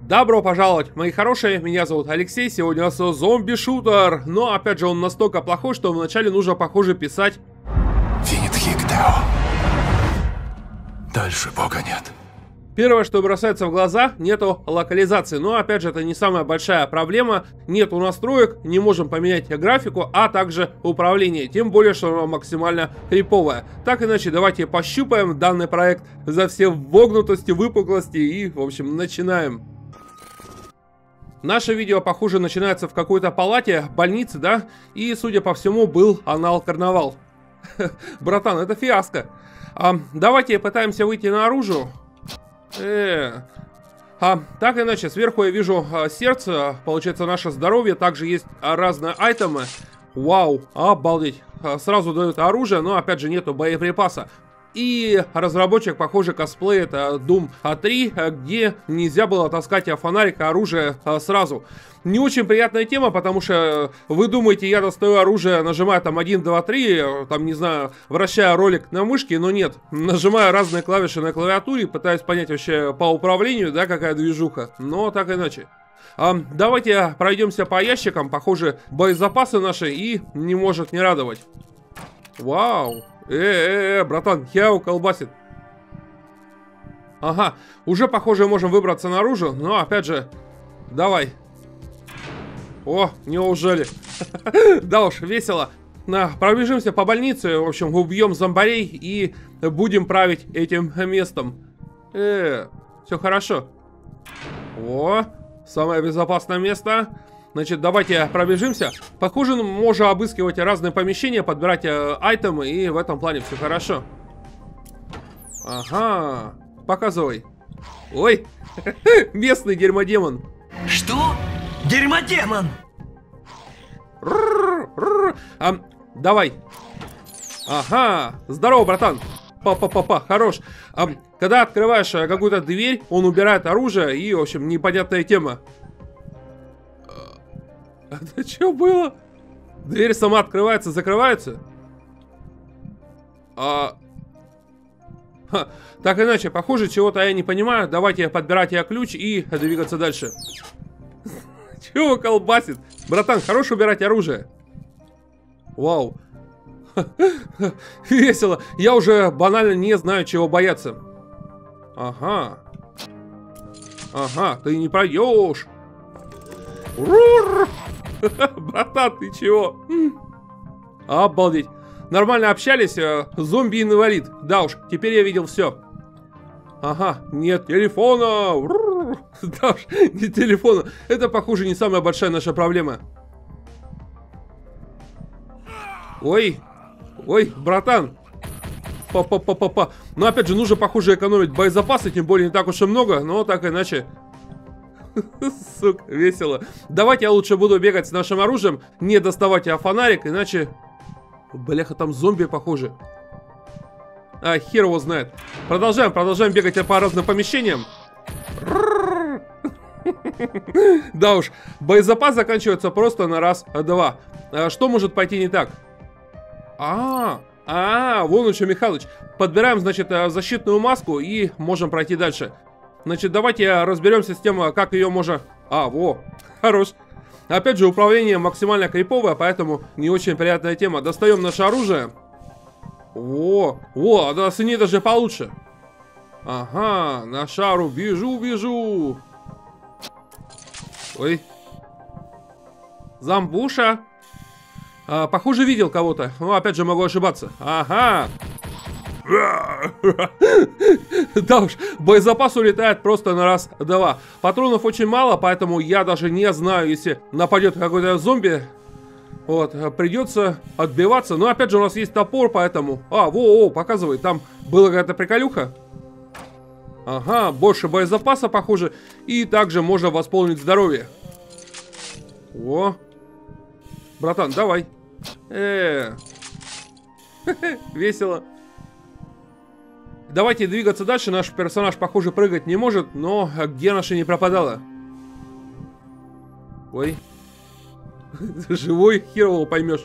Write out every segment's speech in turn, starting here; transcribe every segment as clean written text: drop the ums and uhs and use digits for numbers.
Добро пожаловать, мои хорошие, меня зовут Алексей, сегодня у нас зомби-шутер. Но опять же он настолько плохой, что вначале нужно, похоже, писать Финитхиктео. Дальше бога нет. Первое, что бросается в глаза, нету локализации. Но опять же это не самая большая проблема. Нету настроек, не можем поменять графику, а также управление. Тем более, что оно максимально криповое. Так иначе, давайте пощупаем данный проект за все вогнутости, выпуклости и, в общем, начинаем. Наше видео, похоже, начинается в какой-то палате, больнице, да? И, судя по всему, был анал-карнавал. Братан, это фиаско. Давайте попытаемся выйти наружу. Так иначе, сверху я вижу сердце, получается наше здоровье, также есть разные айтемы. Вау, обалдеть. Сразу дают оружие, но опять же нету боеприпаса. И разработчик, похоже, косплеит Doom 3, где нельзя было таскать фонарик и оружие сразу. Не очень приятная тема, потому что вы думаете, я достаю оружие, нажимаю там 1, 2, 3, там, не знаю, вращая ролик на мышке, но нет. Нажимаю разные клавиши на клавиатуре, пытаюсь понять вообще по управлению, да, какая движуха, но так иначе. Давайте пройдемся по ящикам, похоже, боезапасы наши и не может не радовать. Вау. Братан, Хяо колбасит. Ага, уже, похоже, можем выбраться наружу, но, опять же, давай. О, неужели? Да уж, весело. Пробежимся по больнице, в общем, убьем зомбарей и будем править этим местом. Все хорошо. О, самое безопасное место. Значит, давайте пробежимся. Похоже, можно обыскивать разные помещения, подбирать айтемы, и в этом плане все хорошо. Ага, показывай. Ой, местный дерьмодемон. Что? Дерьмодемон! Давай. Ага, здорово, братан. Па-па-па-па, хорош. Когда открываешь какую-то дверь, он убирает оружие, и, в общем, непонятная тема. Это что было? Дверь сама открывается, закрывается? Так иначе, похоже, чего-то я не понимаю. Давайте подбирать я ключ и двигаться дальше. Чего колбасит? Братан, хорош убирать оружие. Вау. Весело. Я уже банально не знаю, чего бояться. Ага. Ага, ты не пройдешь. Братан, ты чего? Обалдеть. Нормально общались, зомби-инвалид. Да уж, теперь я видел все. Ага, нет телефона. Да уж, нет телефона. Это, похоже, не самая большая наша проблема. Ой, ой, братан. Па-па-па-па-па. Но опять же, нужно, похоже, экономить боезапасы, тем более не так уж и много, но так иначе. Сука, весело. Давайте я лучше буду бегать с нашим оружием, не доставать фонарик, иначе... Бляха, там зомби, похоже. Хер его знает. Продолжаем бегать по разным помещениям. Да уж, боезапас заканчивается просто на раз-два. Что может пойти не так? Вон еще Михалыч. Подбираем, значит, защитную маску и можем пройти дальше. Значит, давайте разберемся с тем, как ее можно... Во, хорош. Опять же, управление максимально криповое, поэтому не очень приятная тема. Достаем наше оружие. Во, да с ней даже получше. Ага, на шару бежу. Ой. Зомбуша. Похоже, видел кого-то. Но опять же, могу ошибаться. Ага. Да уж, боезапас улетает просто на раз-два. Патронов очень мало, поэтому я даже не знаю, если нападет какой-то зомби. Вот, придется отбиваться. Но опять же, у нас есть топор, поэтому... показывай, там была какая-то приколюха. Ага, больше боезапаса, похоже. И также можно восполнить здоровье. О, братан, давай. Весело. Давайте двигаться дальше. Наш персонаж, похоже, прыгать не может, но где наша не пропадала? Ой. Живой, хер его поймешь.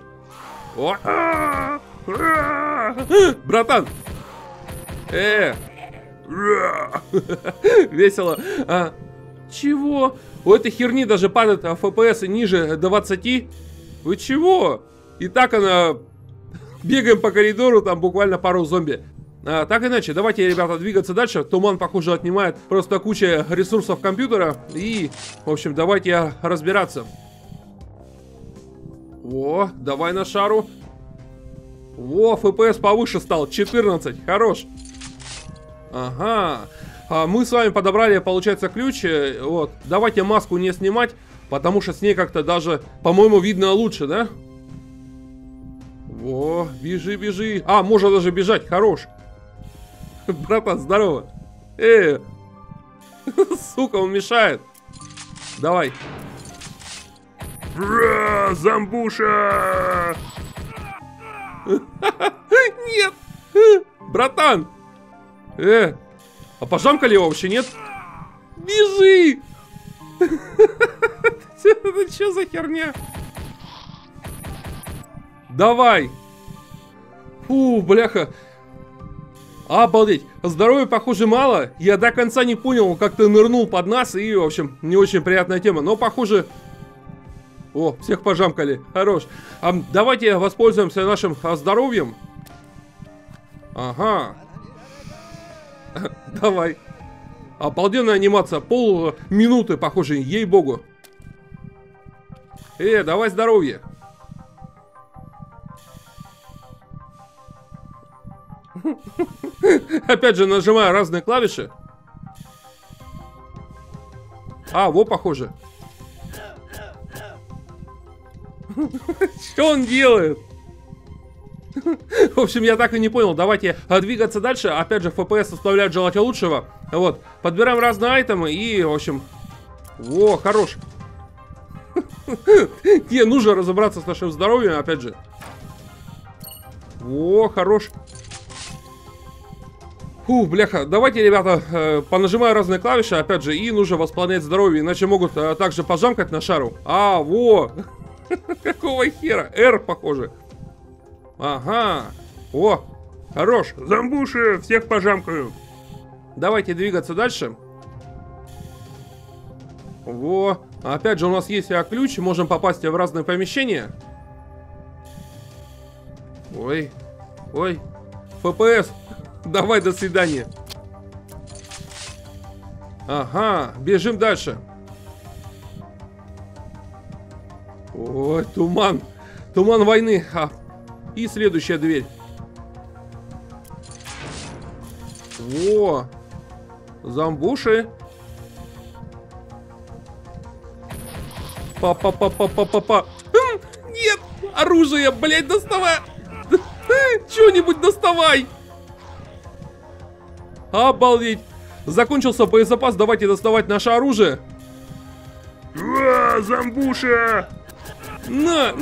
Братан! Весело. Чего? У этой херни даже падает FPS ниже 20. Вы чего? И так она... Бегаем по коридору, там буквально пару зомби. Так иначе, давайте, ребята, двигаться дальше. Туман, похоже, отнимает просто куча ресурсов компьютера. И, в общем, давайте разбираться. О, давай на шару. О, FPS повыше стал, 14, хорош. Ага. Мы с вами подобрали, получается, ключ. Вот, давайте маску не снимать, потому что с ней как-то даже, по-моему, видно лучше, да? О, бежи, бежи. А, можно даже бежать, хорош. Братан, здорово. Сука, он мешает. Давай. Зомбуша! Нет! Братан! А пожамкали его вообще, нет? Бежи! Это что за херня? Давай! Фу, бляха. Обалдеть. Здоровья, похоже, мало. Я до конца не понял, как ты нырнул под нас. И, в общем, не очень приятная тема. Но, похоже... О, всех пожамкали. Хорош. Давайте воспользуемся нашим здоровьем. Ага. Давай. Обалденная анимация. Полминуты, похоже, ей-богу. Давай здоровье. Опять же, нажимаю разные клавиши. Во, похоже. Что он делает? В общем, я так и не понял. Давайте двигаться дальше. Опять же, FPS оставляет желать лучшего. Вот, подбираем разные айтемы и, в общем... О, хорош. Не, нужно разобраться с нашим здоровьем, опять же. О, хорош. Фу, бляха, давайте, ребята, понажимаю разные клавиши, опять же, и нужно восполнять здоровье, иначе могут также пожамкать на шару. Во! Какого хера? R, похоже. Ага. О, хорош. Зомбуши, всех пожамкаю. Давайте двигаться дальше. Во. Опять же, у нас есть ключ, можем попасть в разные помещения. Ой. Ой. FPS. Давай, до свидания. Ага, бежим дальше. Ой, туман. Туман войны. И следующая дверь. О, зомбуши. Па-па-па-па-па-па-па. Нет, оружие, блядь, доставай. Что-нибудь доставай. Обалдеть. Закончился боезапас, давайте доставать наше оружие. Зомбуша! На!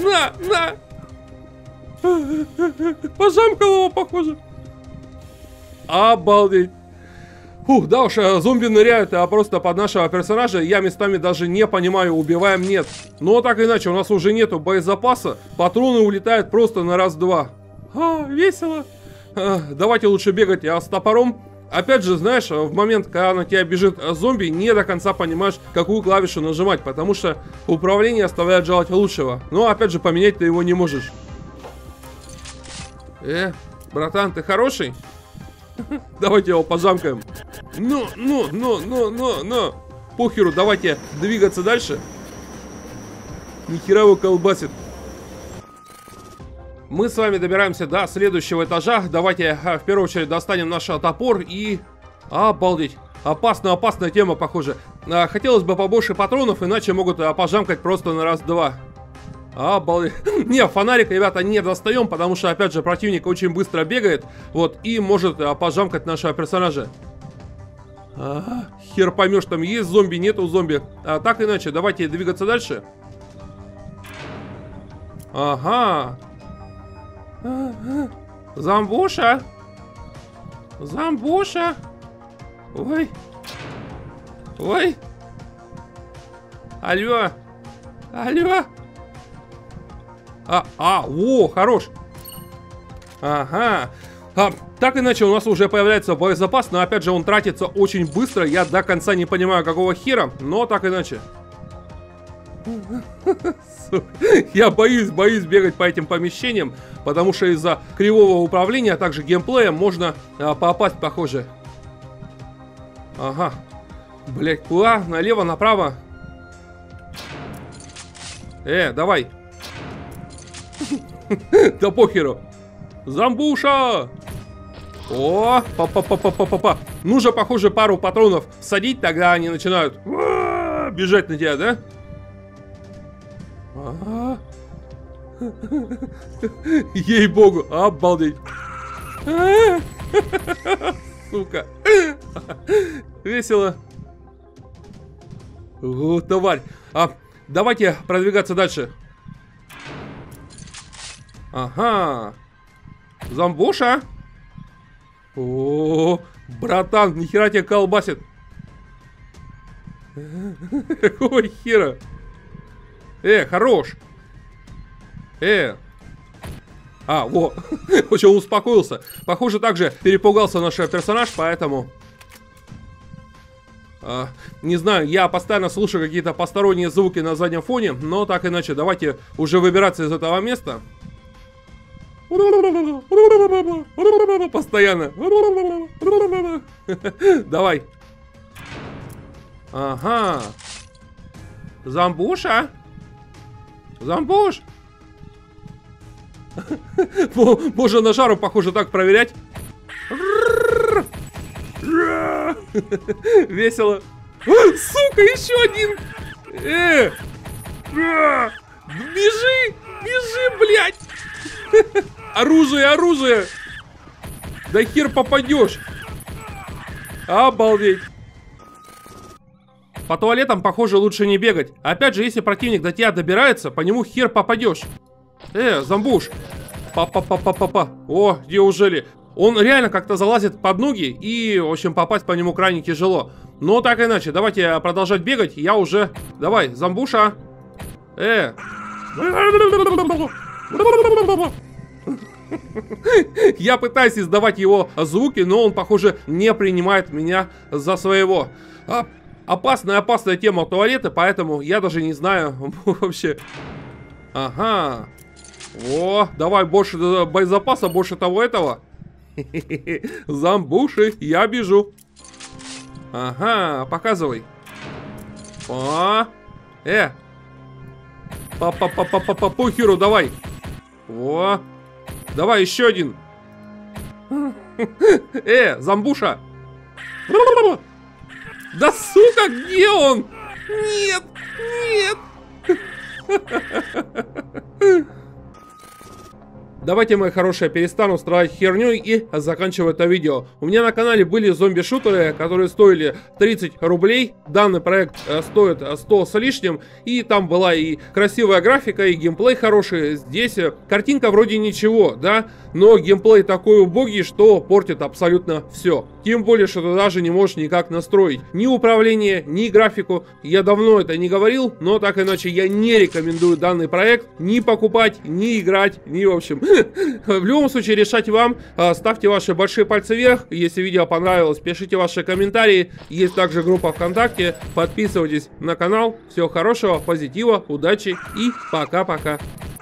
Пожамкал его, похоже. Обалдеть. Фух, да уж, зомби ныряют просто под нашего персонажа. Я местами даже не понимаю, убиваем, нет. Но так иначе, у нас уже нету боезапаса. Патроны улетают просто на раз-два. Весело. Давайте лучше бегать с топором. Опять же, знаешь, в момент, когда на тебя бежит зомби, не до конца понимаешь, какую клавишу нажимать, потому что управление оставляет желать лучшего. Но, опять же, поменять ты его не можешь. Братан, ты хороший? Давайте его пожамкаем. Ну. Похеру, давайте двигаться дальше. Нихера его колбасит. Мы с вами добираемся до следующего этажа. Давайте в первую очередь достанем наш топор и... Обалдеть. Опасная тема, похоже. Хотелось бы побольше патронов, иначе могут пожамкать просто на раз-два. Обалдеть. Не, фонарик, ребята, не достаем, потому что, опять же, противник очень быстро бегает. Вот, и может пожамкать нашего персонажа. Хер поймешь, там есть зомби, нету зомби. Так иначе, давайте двигаться дальше. Ага. Зомбуша. Зомбуша. Ой. Алло. О, хорош. Ага. Так иначе у нас уже появляется боезапас, но опять же он тратится очень быстро. Я до конца не понимаю, какого хера, но так иначе. Я боюсь бегать по этим помещениям, потому что из-за кривого управления, а также геймплея можно попасть, похоже. Ага. Блять, куда? Налево, направо. Давай. Да похеру. Зомбуша! О, па-па-па-па-па-па. Нужно, похоже, пару патронов всадить, тогда они начинают бежать на тебя, да? Ей-богу, обалдеть. Сука. Весело. О, тварь. Давайте продвигаться дальше. Ага. Зомбуша. О, братан, нихера тебя колбасит. Какого хера? Хорош. Во. Очень успокоился. Похоже, также перепугался наш персонаж, поэтому... не знаю, я постоянно слушаю какие-то посторонние звуки на заднем фоне, но так иначе, давайте уже выбираться из этого места. Постоянно. Давай. Ага. Зомбуша. Зомбуш. Можно на жару, похоже, так проверять. Весело. Сука, еще один. Бежи, бежи, блядь. Оружие, оружие. Да хер попадешь. Обалдеть. По туалетам, похоже, лучше не бегать. Опять же, если противник до тебя добирается, по нему хер попадешь. Зомбуш. Па-па-па-па-па-па. О, неужели? Он реально как-то залазит под ноги, и, в общем, попасть по нему крайне тяжело. Но так иначе, давайте продолжать бегать. Я уже... Давай, зомбуша. Я пытаюсь издавать его звуки, но он, похоже, не принимает меня за своего. Опасная тема туалета, поэтому я даже не знаю вообще. Ага. О, давай больше боезапаса, больше того этого. Зомбуши, я бежу. Ага, показывай. Похеру, давай. О, давай еще один. Зомбуша. Да сука, где он? Нет, нет. Давайте, мои хорошие, перестану страдать херней и заканчиваю это видео. У меня на канале были зомби-шутеры, которые стоили 30 рублей. Данный проект стоит 100 с лишним. И там была и красивая графика, и геймплей хороший. Здесь картинка вроде ничего, да? Но геймплей такой убогий, что портит абсолютно все. Тем более, что ты даже не можешь никак настроить ни управление, ни графику. Я давно это не говорил, но так иначе я не рекомендую данный проект ни покупать, ни играть, ни в общем. В любом случае, решать вам. Ставьте ваши большие пальцы вверх. Если видео понравилось, пишите ваши комментарии. Есть также группа ВКонтакте. Подписывайтесь на канал. Всего хорошего, позитива, удачи и пока-пока.